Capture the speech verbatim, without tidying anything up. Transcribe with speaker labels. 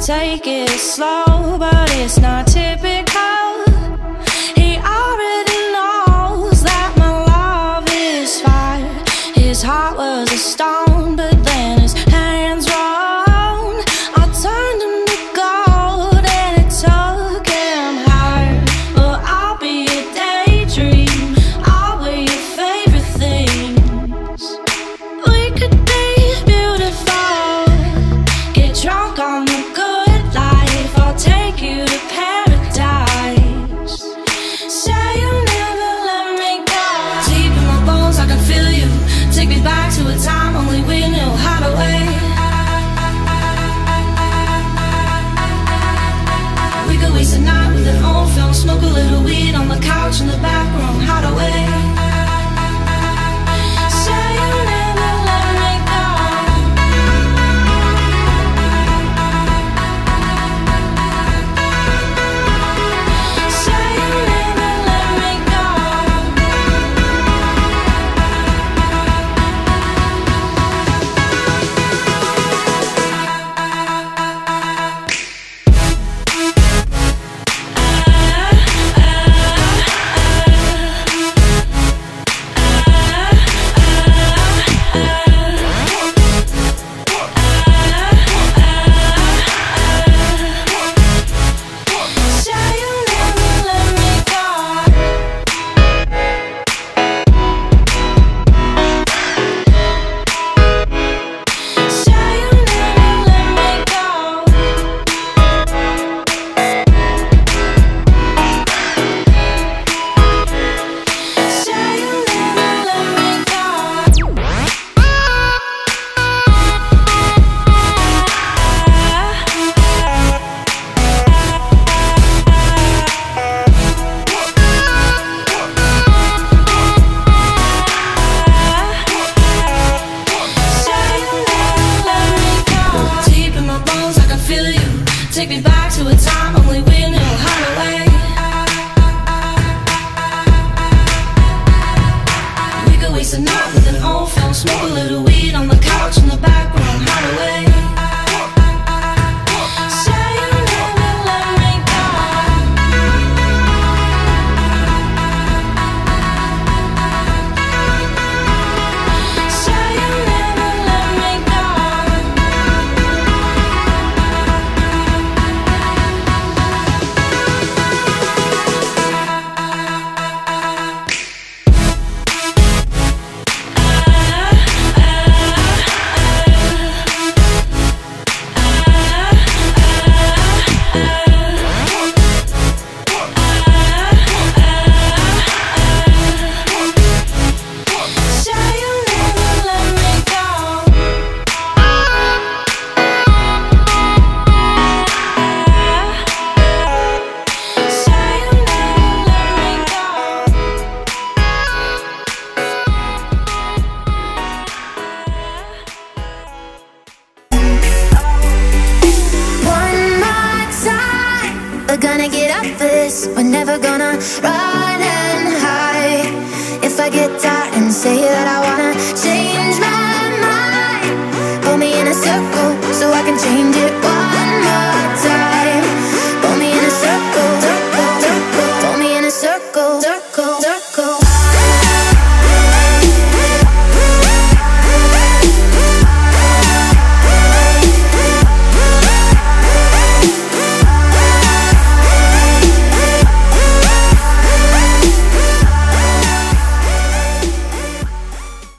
Speaker 1: take it slow, but it's not typical. He already knows that my love is fire. His heart was a stone, but then his hands rolled. I turned him to gold and it took him higher. But I'll be a daydream, I'll wear your favorite things. We could be beautiful, get drunk on the good life. I'll take you to paradise. Say you'll never let me go. Deep in my bones I can feel you. Take me back to a time only we knew how to wait. We could waste a night with an old film, smoke a little weed on the couch in the back room, how to wait. Say you'll never let me go. Say you'll never let me go. Say you'll never let me go. Say you'll never let me go. Say you'll never let me go. Say you'll never let me go. Deep in my bones I can feel you. Take me back to a time only we knew how to wait. We could waste a night with an old film, smoke a little weed on the couch in the back room, how to wait. Say you'll never let me go. Say you'll never let me go. Say you'll never let me go. Say you'll never let me go.
Speaker 2: One more time, we're gonna get up this. We're never gonna run